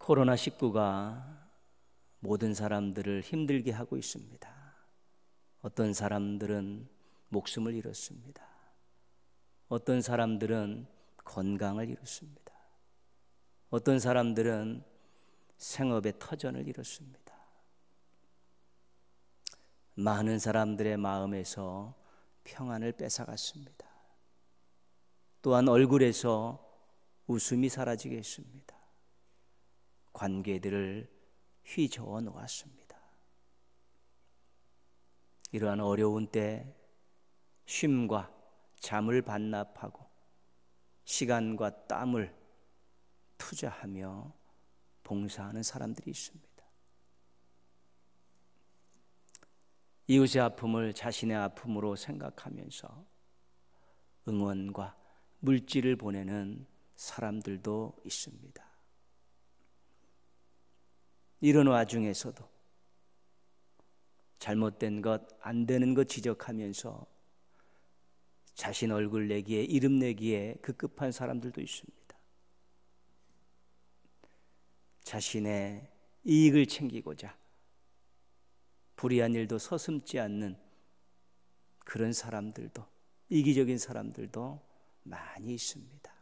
코로나19가 모든 사람들을 힘들게 하고 있습니다. 어떤 사람들은 목숨을 잃었습니다. 어떤 사람들은 건강을 잃었습니다. 어떤 사람들은 생업의 터전을 잃었습니다. 많은 사람들의 마음에서 평안을 뺏어갔습니다. 또한 얼굴에서 웃음이 사라지게 했습니다. 관계들을 휘저어 놓았습니다. 이러한 어려운 때 쉼과 잠을 반납하고 시간과 땀을 투자하며 봉사하는 사람들이 있습니다. 이웃의 아픔을 자신의 아픔으로 생각하면서 응원과 물질을 보내는 사람들도 있습니다. 이런 와중에서도 잘못된 것, 안 되는 것 지적하면서 자신 얼굴 내기에, 이름 내기에 급급한 사람들도 있습니다. 자신의 이익을 챙기고자 불의한 일도 서슴지 않는 그런 사람들도, 이기적인 사람들도 많이 있습니다.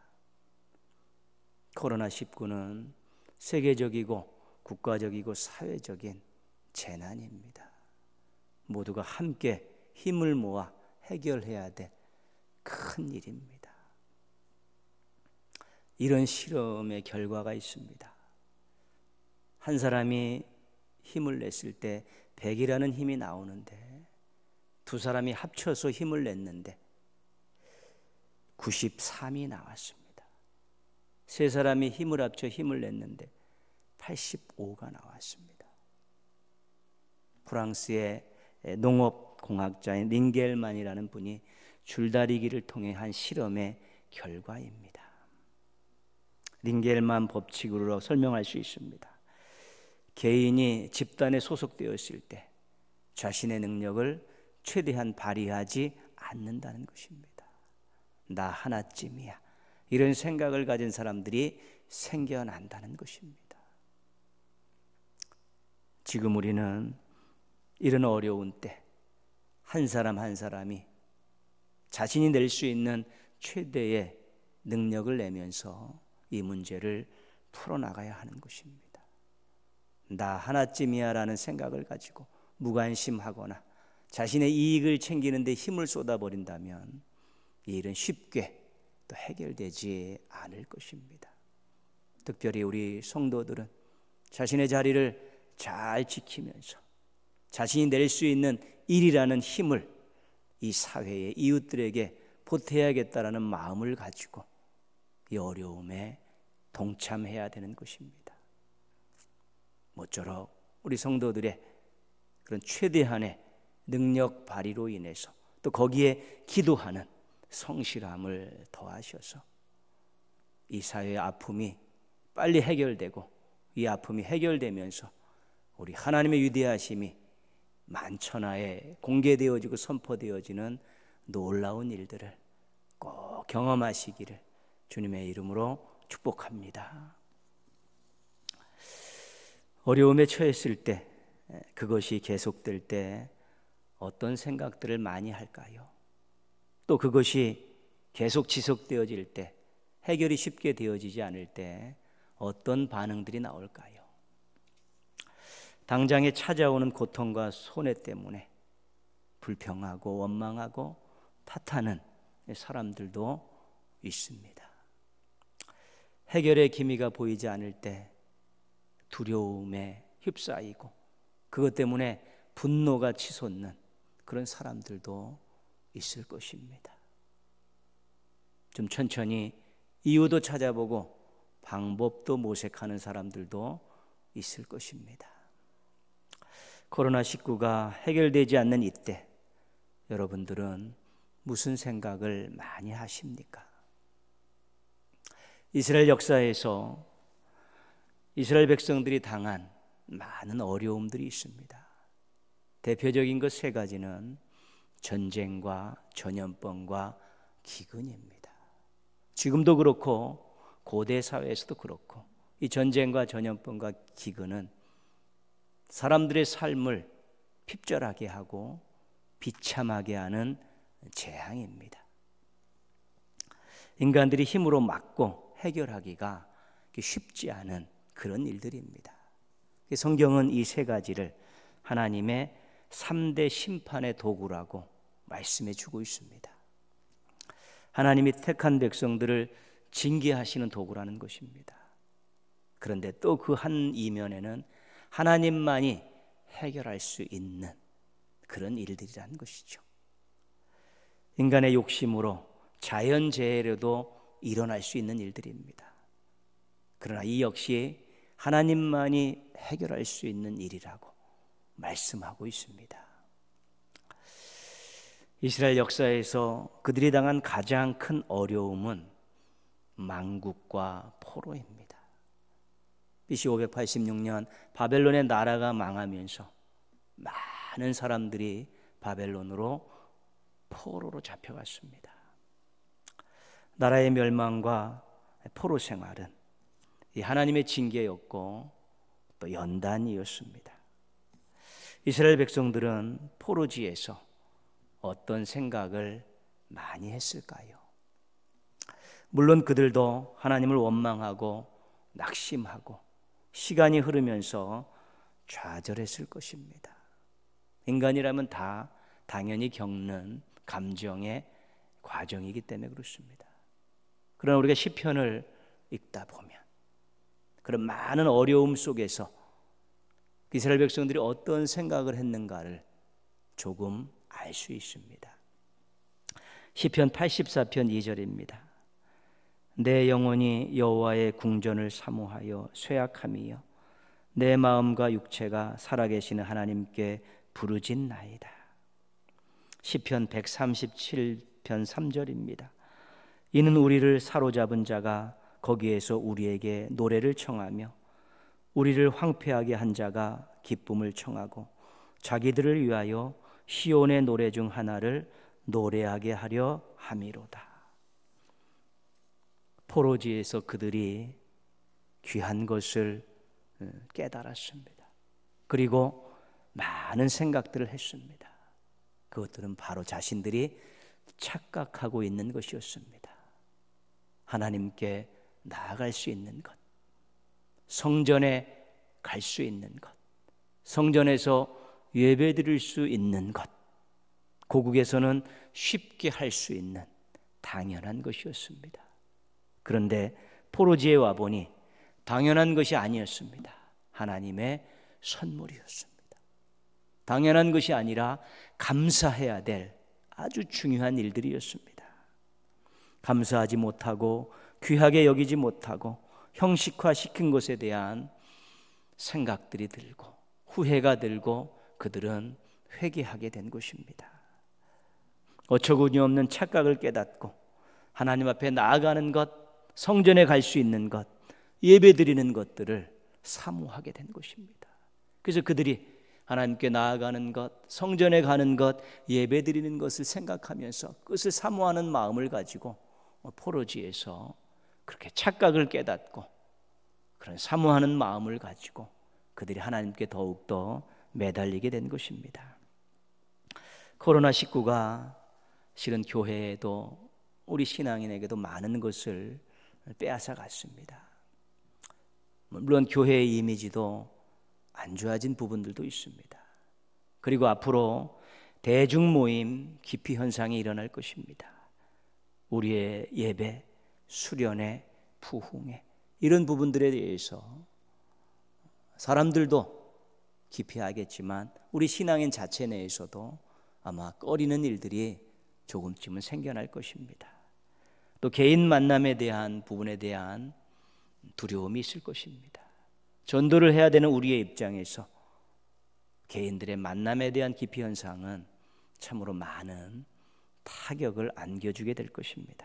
코로나19는 세계적이고 국가적이고 사회적인 재난입니다. 모두가 함께 힘을 모아 해결해야 될 큰 일입니다. 이런 실험의 결과가 있습니다. 한 사람이 힘을 냈을 때 100이라는 힘이 나오는데 두 사람이 합쳐서 힘을 냈는데 93이 나왔습니다. 세 사람이 힘을 합쳐 힘을 냈는데 85가 나왔습니다. 프랑스의 농업공학자인 링겔만이라는 분이 줄다리기를 통해 한 실험의 결과입니다. 링겔만 법칙으로 설명할 수 있습니다. 개인이 집단에 소속되었을 때 자신의 능력을 최대한 발휘하지 않는다는 것입니다. 나 하나쯤이야, 이런 생각을 가진 사람들이 생겨난다는 것입니다. 지금 우리는 이런 어려운 때 한 사람 한 사람이 자신이 낼 수 있는 최대의 능력을 내면서 이 문제를 풀어나가야 하는 것입니다. 나 하나쯤이야 라는 생각을 가지고 무관심하거나 자신의 이익을 챙기는 데 힘을 쏟아버린다면 이 일은 쉽게 또 해결되지 않을 것입니다. 특별히 우리 성도들은 자신의 자리를 잘 지키면서 자신이 낼 수 있는 일이라는 힘을 이 사회의 이웃들에게 보태야겠다라는 마음을 가지고 이 어려움에 동참해야 되는 것입니다. 모쪼록 우리 성도들의 그런 최대한의 능력 발휘로 인해서 또 거기에 기도하는 성실함을 더하셔서 이 사회의 아픔이 빨리 해결되고 이 아픔이 해결되면서 우리 하나님의 위대하심이 만천하에 공개되어지고 선포되어지는 놀라운 일들을 꼭 경험하시기를 주님의 이름으로 축복합니다. 어려움에 처했을 때, 그것이 계속될 때 어떤 생각들을 많이 할까요? 또 그것이 계속 지속되어질 때, 해결이 쉽게 되어지지 않을 때 어떤 반응들이 나올까요? 당장에 찾아오는 고통과 손해 때문에 불평하고 원망하고 탓하는 사람들도 있습니다. 해결의 기미가 보이지 않을 때 두려움에 휩싸이고 그것 때문에 분노가 치솟는 그런 사람들도 있을 것입니다. 좀 천천히 이유도 찾아보고 방법도 모색하는 사람들도 있을 것입니다. 코로나19가 해결되지 않는 이때 여러분들은 무슨 생각을 많이 하십니까? 이스라엘 역사에서 이스라엘 백성들이 당한 많은 어려움들이 있습니다. 대표적인 것 세 가지는 전쟁과 전염병과 기근입니다. 지금도 그렇고 고대 사회에서도 그렇고 이 전쟁과 전염병과 기근은 사람들의 삶을 핍절하게 하고 비참하게 하는 재앙입니다. 인간들이 힘으로 막고 해결하기가 쉽지 않은 그런 일들입니다. 성경은 이 세 가지를 하나님의 3대 심판의 도구라고 말씀해 주고 있습니다. 하나님이 택한 백성들을 징계하시는 도구라는 것입니다. 그런데 또 그 한 이면에는 하나님만이 해결할 수 있는 그런 일들이라는 것이죠. 인간의 욕심으로 자연재해로도 일어날 수 있는 일들입니다. 그러나 이 역시 하나님만이 해결할 수 있는 일이라고 말씀하고 있습니다. 이스라엘 역사에서 그들이 당한 가장 큰 어려움은 망국과 포로입니다. BC 586년 바벨론의 나라가 망하면서 많은 사람들이 바벨론으로 포로로 잡혀갔습니다. 나라의 멸망과 포로 생활은 이 하나님의 징계였고 또 연단이었습니다. 이스라엘 백성들은 포로지에서 어떤 생각을 많이 했을까요? 물론 그들도 하나님을 원망하고 낙심하고 시간이 흐르면서 좌절했을 것입니다. 인간이라면 다 당연히 겪는 감정의 과정이기 때문에 그렇습니다. 그러나 우리가 시편을 읽다 보면 그런 많은 어려움 속에서 이스라엘 백성들이 어떤 생각을 했는가를 조금 알 수 있습니다. 시편 84편 2절입니다. 내 영혼이 여호와의 궁전을 사모하여 쇠약함이여 내 마음과 육체가 살아계시는 하나님께 부르짖나이다. 시편 137편 3절입니다. 이는 우리를 사로잡은 자가 거기에서 우리에게 노래를 청하며 우리를 황폐하게 한 자가 기쁨을 청하고 자기들을 위하여 시온의 노래 중 하나를 노래하게 하려 함이로다. 포로지에서 그들이 귀한 것을 깨달았습니다. 그리고 많은 생각들을 했습니다. 그것들은 바로 자신들이 착각하고 있는 것이었습니다. 하나님께 나아갈 수 있는 것, 성전에 갈 수 있는 것, 성전에서 예배드릴 수 있는 것, 고국에서는 쉽게 할 수 있는 당연한 것이었습니다. 그런데 포로지에 와보니 당연한 것이 아니었습니다. 하나님의 선물이었습니다. 당연한 것이 아니라 감사해야 될 아주 중요한 일들이었습니다. 감사하지 못하고 귀하게 여기지 못하고 형식화시킨 것에 대한 생각들이 들고 후회가 들고 그들은 회개하게 된 것입니다. 어처구니 없는 착각을 깨닫고 하나님 앞에 나아가는 것, 성전에 갈 수 있는 것, 예배드리는 것들을 사모하게 된 것입니다. 그래서 그들이 하나님께 나아가는 것, 성전에 가는 것, 예배드리는 것을 생각하면서 그것을 사모하는 마음을 가지고 포로지에서 그렇게 착각을 깨닫고 그런 사모하는 마음을 가지고 그들이 하나님께 더욱더 매달리게 된 것입니다. 코로나19가 실은 교회에도 우리 신앙인에게도 많은 것을 빼앗아 갔습니다. 물론 교회의 이미지도 안 좋아진 부분들도 있습니다. 그리고 앞으로 대중 모임 기피 현상이 일어날 것입니다. 우리의 예배, 수련회, 부흥회 이런 부분들에 대해서 사람들도 기피하겠지만 우리 신앙인 자체 내에서도 아마 꺼리는 일들이 조금쯤은 생겨날 것입니다. 또 개인 만남에 대한 부분에 대한 두려움이 있을 것입니다. 전도를 해야 되는 우리의 입장에서 개인들의 만남에 대한 기피 현상은 참으로 많은 타격을 안겨주게 될 것입니다.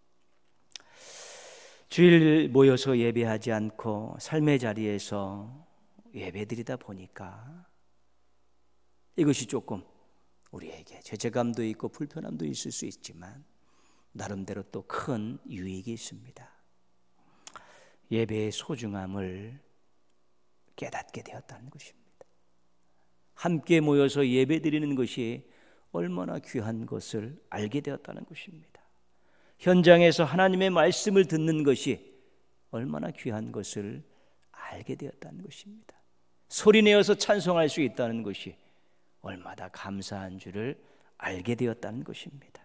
주일 모여서 예배하지 않고 삶의 자리에서 예배드리다 보니까 이것이 조금 우리에게 죄책감도 있고 불편함도 있을 수 있지만 나름대로 또 큰 유익이 있습니다. 예배의 소중함을 깨닫게 되었다는 것입니다. 함께 모여서 예배드리는 것이 얼마나 귀한 것을 알게 되었다는 것입니다. 현장에서 하나님의 말씀을 듣는 것이 얼마나 귀한 것을 알게 되었다는 것입니다. 소리내어서 찬송할 수 있다는 것이 얼마나 감사한 줄을 알게 되었다는 것입니다.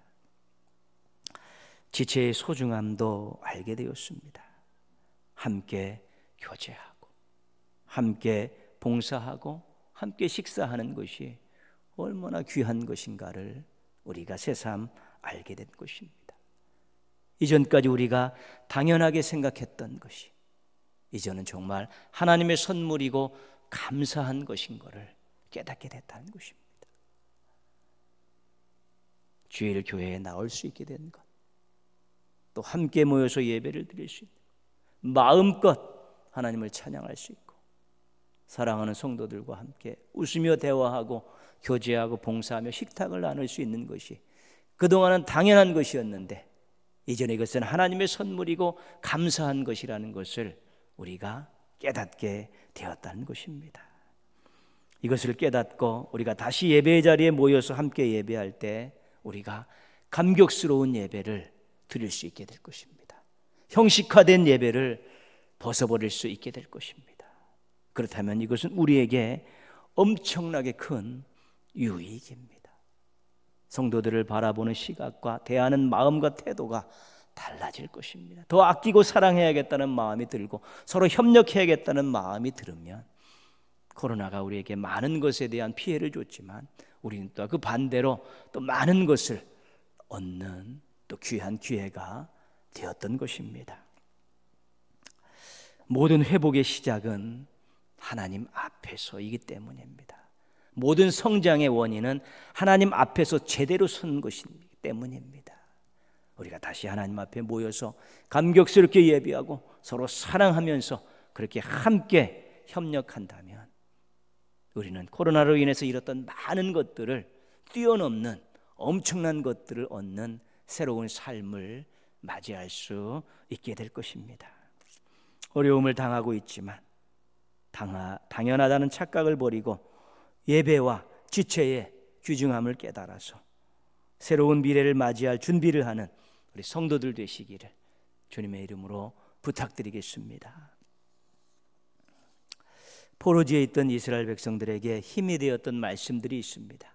지체의 소중함도 알게 되었습니다. 함께 교제하고 함께 봉사하고 함께 식사하는 것이 얼마나 귀한 것인가를 우리가 새삼 알게 된 것입니다. 이전까지 우리가 당연하게 생각했던 것이 이제는 정말 하나님의 선물이고 감사한 것인 것을 깨닫게 됐다는 것입니다. 주일 교회에 나올 수 있게 된 것, 또 함께 모여서 예배를 드릴 수 있는 것, 마음껏 하나님을 찬양할 수 있고 사랑하는 성도들과 함께 웃으며 대화하고 교제하고 봉사하며 식탁을 나눌 수 있는 것이 그동안은 당연한 것이었는데 이제는 이것은 하나님의 선물이고 감사한 것이라는 것을 우리가 깨닫게 되었다는 것입니다. 이것을 깨닫고 우리가 다시 예배의 자리에 모여서 함께 예배할 때 우리가 감격스러운 예배를 드릴 수 있게 될 것입니다. 형식화된 예배를 벗어버릴 수 있게 될 것입니다. 그렇다면 이것은 우리에게 엄청나게 큰 유익입니다. 성도들을 바라보는 시각과 대하는 마음과 태도가 달라질 것입니다. 더 아끼고 사랑해야겠다는 마음이 들고 서로 협력해야겠다는 마음이 들으면 코로나가 우리에게 많은 것에 대한 피해를 줬지만 우리는 또 그 반대로 또 많은 것을 얻는 또 귀한 기회가 되었던 것입니다. 모든 회복의 시작은 하나님 앞에서이기 때문입니다. 모든 성장의 원인은 하나님 앞에서 제대로 선 것이기 때문입니다. 우리가 다시 하나님 앞에 모여서 감격스럽게 예배하고 서로 사랑하면서 그렇게 함께 협력한다면 우리는 코로나로 인해서 잃었던 많은 것들을 뛰어넘는 엄청난 것들을 얻는 새로운 삶을 맞이할 수 있게 될 것입니다. 어려움을 당하고 있지만 당연하다는 착각을 버리고 예배와 지체의 귀중함을 깨달아서 새로운 미래를 맞이할 준비를 하는 우리 성도들 되시기를 주님의 이름으로 부탁드리겠습니다. 포로지에 있던 이스라엘 백성들에게 힘이 되었던 말씀들이 있습니다.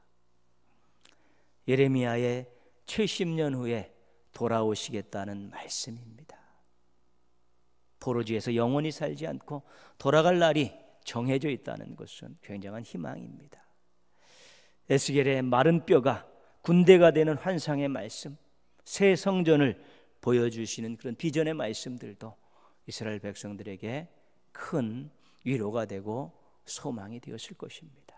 예레미야의 70년 후에 돌아오시겠다는 말씀입니다. 포로지에서 영원히 살지 않고 돌아갈 날이 정해져 있다는 것은 굉장한 희망입니다. 에스겔의 마른 뼈가 군대가 되는 환상의 말씀, 새 성전을 보여주시는 그런 비전의 말씀들도 이스라엘 백성들에게 큰 위로가 되고 소망이 되었을 것입니다.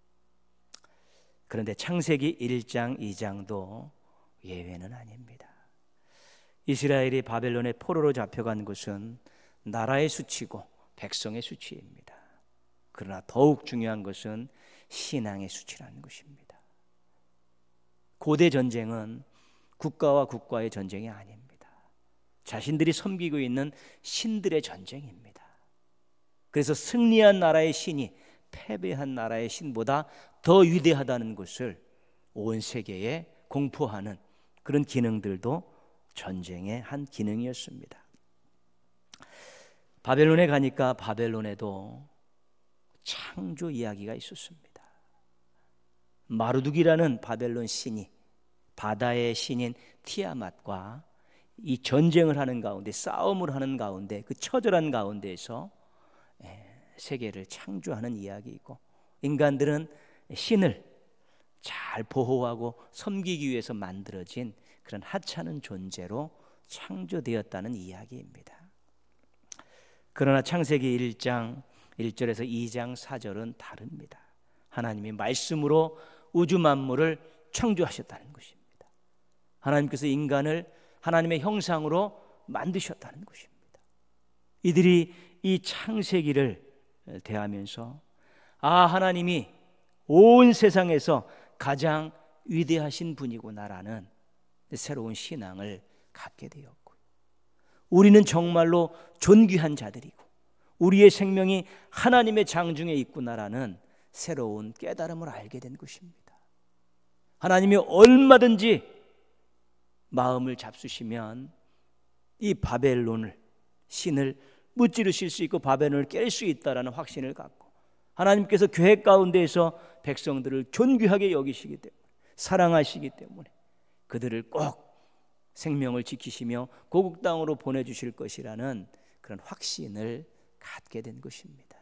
그런데 창세기 1장, 2장도 예외는 아닙니다. 이스라엘이 바벨론의 포로로 잡혀간 것은 나라의 수치고 백성의 수치입니다. 그러나 더욱 중요한 것은 신앙의 수치라는 것입니다. 고대 전쟁은 국가와 국가의 전쟁이 아닙니다. 자신들이 섬기고 있는 신들의 전쟁입니다. 그래서 승리한 나라의 신이 패배한 나라의 신보다 더 위대하다는 것을 온 세계에 공포하는 그런 기능들도 전쟁의 한 기능이었습니다. 바벨론에 가니까 바벨론에도 창조 이야기가 있었습니다. 마르둑이라는 바벨론 신이 바다의 신인 티아맛과 이 전쟁을 하는 가운데, 싸움을 하는 가운데, 그 처절한 가운데에서 세계를 창조하는 이야기이고, 인간들은 신을 잘 보호하고 섬기기 위해서 만들어진 그런 하찮은 존재로 창조되었다는 이야기입니다. 그러나 창세기 1장 1절에서 2장 4절은 다릅니다. 하나님이 말씀으로 우주 만물을 창조하셨다는 것입니다. 하나님께서 인간을 하나님의 형상으로 만드셨다는 것입니다. 이들이 이 창세기를 대하면서 하나님이 온 세상에서 가장 위대하신 분이구나라는 새로운 신앙을 갖게 되었고, 우리는 정말로 존귀한 자들이고 우리의 생명이 하나님의 장중에 있구나라는 새로운 깨달음을 알게 된 것입니다. 하나님이 얼마든지 마음을 잡수시면 이 바벨론을, 신을 무찌르실 수 있고 바벨론을 깰 수 있다라는 확신을 갖고 하나님께서 계획 가운데에서 백성들을 존귀하게 여기시기 때문에, 사랑하시기 때문에 그들을 꼭 생명을 지키시며 고국 땅으로 보내주실 것이라는 그런 확신을 갖게 된 것입니다.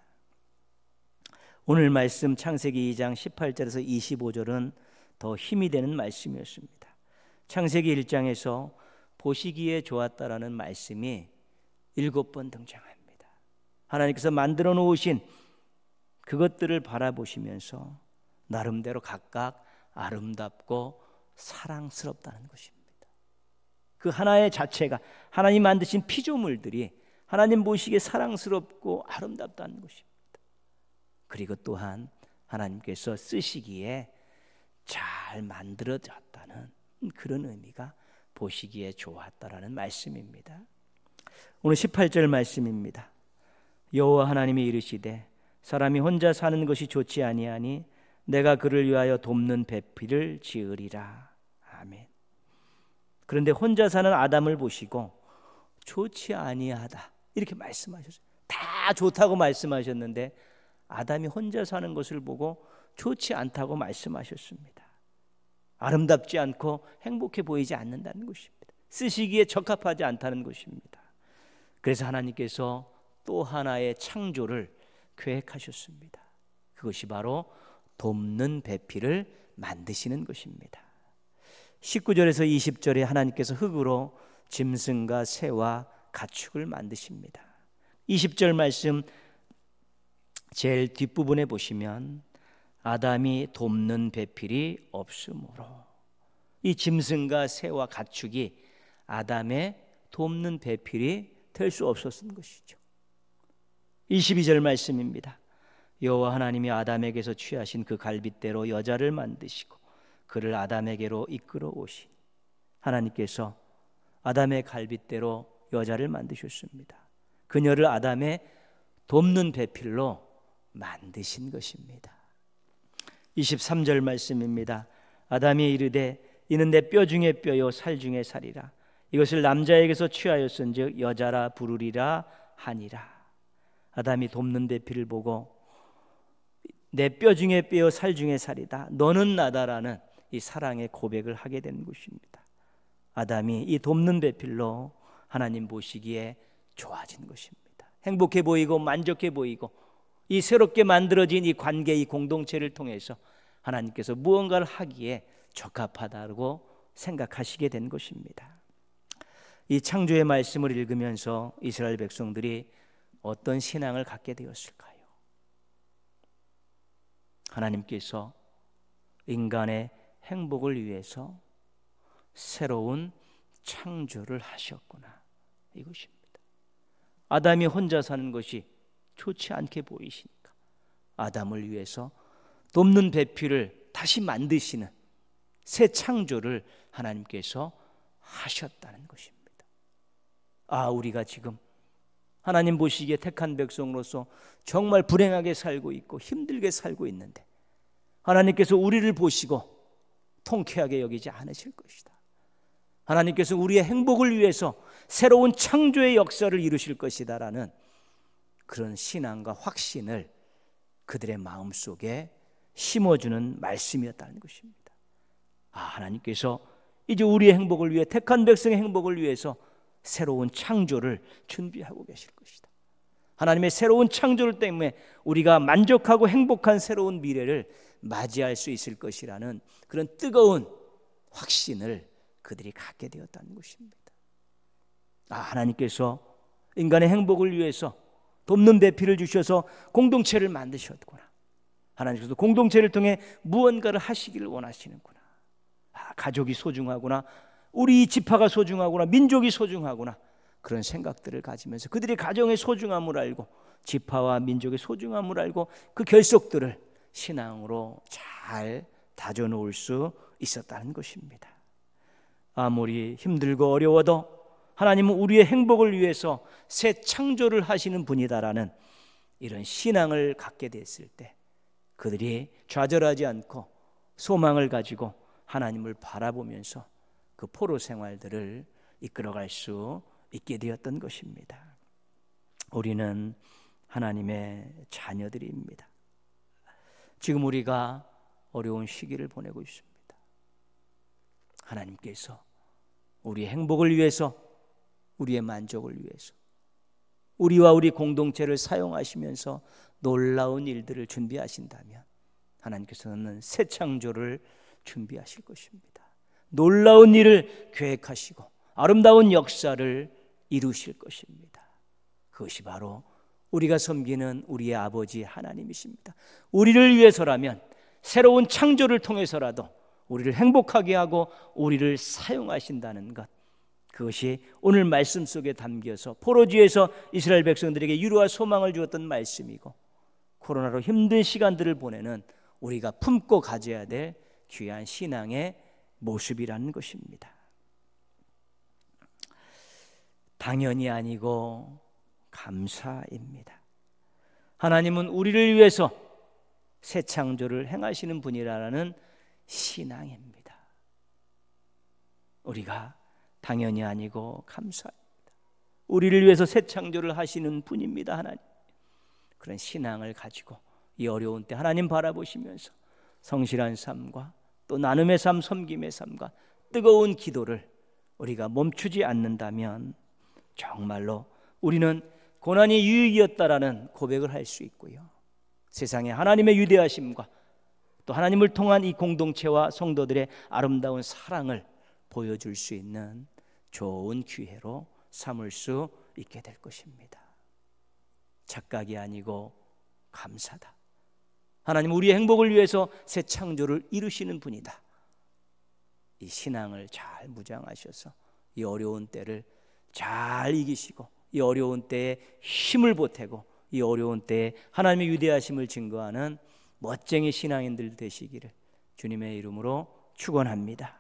오늘 말씀 창세기 2장 18절에서 25절은 더 힘이 되는 말씀이었습니다. 창세기 1장에서 보시기에 좋았다라는 말씀이 7번 등장합니다. 하나님께서 만들어 놓으신 그것들을 바라보시면서 나름대로 각각 아름답고 사랑스럽다는 것입니다. 그 하나의 자체가, 하나님 만드신 피조물들이 하나님 보시기에 사랑스럽고 아름답다는 것입니다. 그리고 또한 하나님께서 쓰시기에 잘 만들어졌다는 그런 의미가 보시기에 좋았다라는 말씀입니다. 오늘 18절 말씀입니다. 여호와 하나님이 이르시되 사람이 혼자 사는 것이 좋지 아니하니 내가 그를 위하여 돕는 배필을 지으리라. 아멘. 그런데 혼자 사는 아담을 보시고 좋지 아니하다 이렇게 말씀하셨어요. 다 좋다고 말씀하셨는데 아담이 혼자 사는 것을 보고 좋지 않다고 말씀하셨습니다. 아름답지 않고 행복해 보이지 않는다는 것입니다. 쓰시기에 적합하지 않다는 것입니다. 그래서 하나님께서 또 하나의 창조를 계획하셨습니다. 그것이 바로 돕는 배필을 만드시는 것입니다. 19절에서 20절에 하나님께서 흙으로 짐승과 새와 가축을 만드십니다. 20절 말씀 제일 뒷부분에 보시면 아담이 돕는 배필이 없으므로, 이 짐승과 새와 가축이 아담의 돕는 배필이 될 수 없었던 것이죠. 22절 말씀입니다. 여호와 하나님이 아담에게서 취하신 그 갈빗대로 여자를 만드시고 그를 아담에게로 이끌어 오시니, 하나님께서 아담의 갈빗대로 여자를 만드셨습니다. 그녀를 아담의 돕는 배필로 만드신 것입니다. 23절 말씀입니다. 아담이 이르되 이는 내 뼈 중에 뼈요 살 중에 살이라. 이것을 남자에게서 취하였은즉 여자라 부르리라 하니라. 아담이 돕는 배필을 보고 내 뼈 중에 뼈요 살 중에 살이다, 너는 나다라는 이 사랑의 고백을 하게 된 것입니다. 아담이 이 돕는 배필로 하나님 보시기에 좋아진 것입니다. 행복해 보이고 만족해 보이고 이 새롭게 만들어진 이 관계, 이 공동체를 통해서 하나님께서 무언가를 하기에 적합하다고 생각하시게 된 것입니다. 이 창조의 말씀을 읽으면서 이스라엘 백성들이 어떤 신앙을 갖게 되었을까요? 하나님께서 인간의 행복을 위해서 새로운 창조를 하셨구나, 이것입니다. 아담이 혼자 사는 것이 좋지 않게 보이시니까 아담을 위해서 돕는 배필을 다시 만드시는 새 창조를 하나님께서 하셨다는 것입니다. 우리가 지금 하나님 보시기에 택한 백성으로서 정말 불행하게 살고 있고 힘들게 살고 있는데 하나님께서 우리를 보시고 통쾌하게 여기지 않으실 것이다. 하나님께서 우리의 행복을 위해서 새로운 창조의 역사를 이루실 것이다라는 그런 신앙과 확신을 그들의 마음속에 심어주는 말씀이었다는 것입니다. 하나님께서 이제 우리의 행복을 위해, 택한 백성의 행복을 위해서 새로운 창조를 준비하고 계실 것이다. 하나님의 새로운 창조를 때문에 우리가 만족하고 행복한 새로운 미래를 맞이할 수 있을 것이라는 그런 뜨거운 확신을 그들이 갖게 되었다는 것입니다. 하나님께서 인간의 행복을 위해서 돕는 배필을 주셔서 공동체를 만드셨구나. 하나님께서 공동체를 통해 무언가를 하시기를 원하시는구나. 가족이 소중하구나, 우리 지파가 소중하구나, 민족이 소중하구나, 그런 생각들을 가지면서 그들이 가정의 소중함을 알고 지파와 민족의 소중함을 알고 그 결속들을 신앙으로 잘 다져놓을 수 있었다는 것입니다. 아무리 힘들고 어려워도 하나님은 우리의 행복을 위해서 새 창조를 하시는 분이다라는 이런 신앙을 갖게 됐을 때 그들이 좌절하지 않고 소망을 가지고 하나님을 바라보면서 그 포로 생활들을 이끌어갈 수 있게 되었던 것입니다. 우리는 하나님의 자녀들입니다. 지금 우리가 어려운 시기를 보내고 있습니다. 하나님께서 우리의 행복을 위해서, 우리의 만족을 위해서 우리와 우리 공동체를 사용하시면서 놀라운 일들을 준비하신다면 하나님께서는 새 창조를 준비하실 것입니다. 놀라운 일을 계획하시고 아름다운 역사를 이루실 것입니다. 그것이 바로 우리가 섬기는 우리의 아버지 하나님이십니다. 우리를 위해서라면, 새로운 창조를 통해서라도 우리를 행복하게 하고 우리를 사용하신다는 것, 그것이 오늘 말씀 속에 담겨서 포로지에서 이스라엘 백성들에게 위로와 소망을 주었던 말씀이고, 코로나로 힘든 시간들을 보내는 우리가 품고 가져야 될 귀한 신앙의 모습이라는 것입니다. 당연히 아니고 감사입니다. 하나님은 우리를 위해서 새 창조를 행하시는 분이라는 신앙입니다. 우리가 당연히 아니고 감사합니다. 우리를 위해서 새 창조를 하시는 분입니다. 하나님, 그런 신앙을 가지고 이 어려운 때 하나님 바라보시면서 성실한 삶과 또 나눔의 삶, 섬김의 삶과 뜨거운 기도를 우리가 멈추지 않는다면 정말로 우리는 고난이 유익이었다라는 고백을 할 수 있고요, 세상에 하나님의 위대하심과 또 하나님을 통한 이 공동체와 성도들의 아름다운 사랑을 보여줄 수 있는 좋은 기회로 삼을 수 있게 될 것입니다. 착각이 아니고 감사다. 하나님 우리의 행복을 위해서 새 창조를 이루시는 분이다. 이 신앙을 잘 무장하셔서 이 어려운 때를 잘 이기시고 이 어려운 때에 힘을 보태고 이 어려운 때에 하나님의 위대하심을 증거하는 멋쟁이 신앙인들 되시기를 주님의 이름으로 축원합니다.